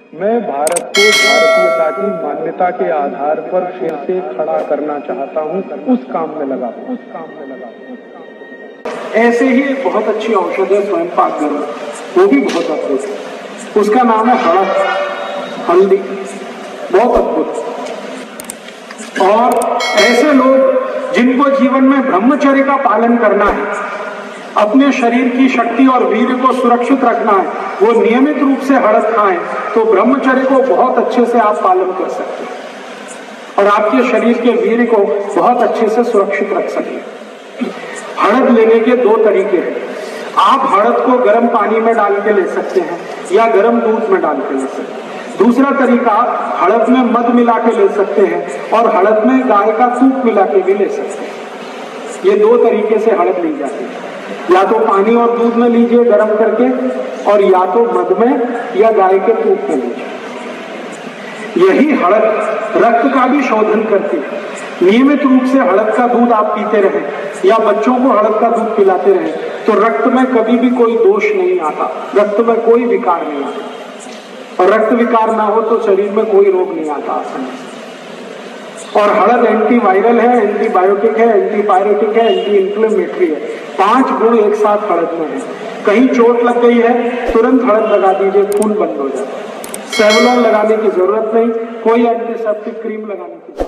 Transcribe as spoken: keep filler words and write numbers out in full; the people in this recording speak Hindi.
मैं भारत को भारतीयता की मान्यता के आधार पर फिर से खड़ा करना चाहता हूं, उस काम में लगा हूं, उस काम में लगा हूं। ऐसे ही एक बहुत अच्छी औषध है स्वयं पाक गरम, वो भी बहुत अद्भुत है। उसका नाम है हड़द, हल्दी, बहुत अद्भुत। और ऐसे लोग जिनको जीवन में ब्रह्मचर्य का पालन करना है, अपने शरीर की शक्ति और वीर्य को सुरक्षित रखना है, वो नियमित रूप से हड़द खाएं तो ब्रह्मचर्य को बहुत अच्छे से आप पालन कर सकते हैं और आपके शरीर के वीर्य को बहुत अच्छे से सुरक्षित रख सकते हैं। हड़द लेने के दो तरीके हैं। आप हड़द को गर्म पानी में डाल के ले सकते हैं या गर्म दूध में डाल के ले सकते हैं। दूसरा तरीका, हड़द में मध मिला के ले सकते हैं और हड़द में गाय का दूध मिला के भी ले सकते हैं। ये दो तरीके से हड़द ली जाती है, या तो पानी और दूध में लीजिए गर्म करके, और या तो मध में या गाय के दूध में लीजिए। यही हड़द रक्त का भी शोधन करती है। नियमित रूप से हड़द का दूध आप पीते रहें या बच्चों को हड़द का दूध पिलाते रहें तो रक्त में कभी भी कोई दोष नहीं आता, रक्त में कोई विकार नहीं आता। और रक्त विकार ना हो तो शरीर में कोई रोग नहीं आता आसानी से। और हड़द एंटीवायरल है, एंटीबायोटिक है, एंटीपायरेटिक है, एंटी इंफ्लेमेटरी है। पांच गुण एक साथ हड़द में है। कहीं चोट लग गई है, तुरंत हड़द लगा दीजिए, खून बंद हो जाए। सेवलॉन लगाने की जरूरत नहीं, कोई एंटीसेप्टिक क्रीम लगाने की जरूरत नहीं।